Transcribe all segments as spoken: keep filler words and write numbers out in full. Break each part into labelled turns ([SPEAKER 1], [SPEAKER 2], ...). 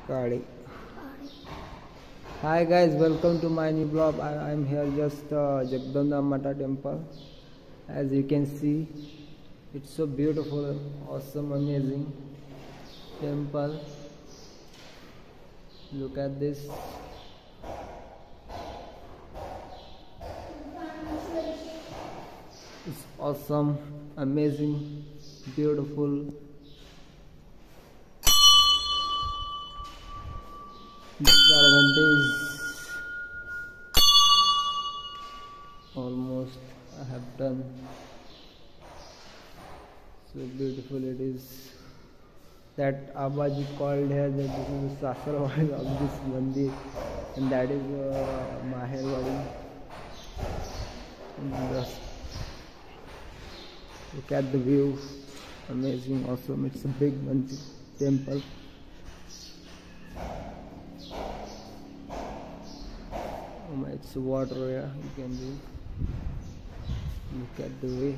[SPEAKER 1] Kadi. Hi guys, welcome to my new vlog. I am here just uh, Jagdmba temple. As you can see, it's so beautiful, awesome, amazing temple. Look at this. It's awesome, amazing, beautiful. These are advantages. Almost I have done. So beautiful it is. That Abaji called here that this is the Sagar of this Mandir, and that is uh, Maherwadi. Look at the view, amazing, awesome. It's a big Mandir temple. Oh my, it's water here, you can see. Look at the way.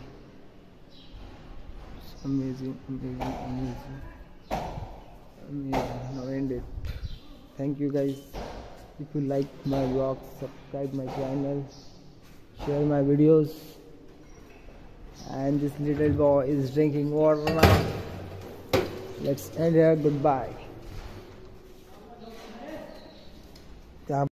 [SPEAKER 1] It's amazing, amazing, amazing. Amazing. Now end it. Thank you guys. If you like my vlog, subscribe my channel, share my videos. And this little boy is drinking water now. Let's end here. Goodbye.